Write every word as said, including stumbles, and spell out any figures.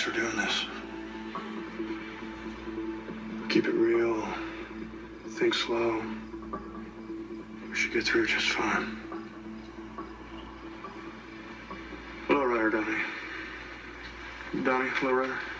for doing this. Keep it real. Think slow. We should get through it just fine. Low rider, Donnie. Donnie, low rider.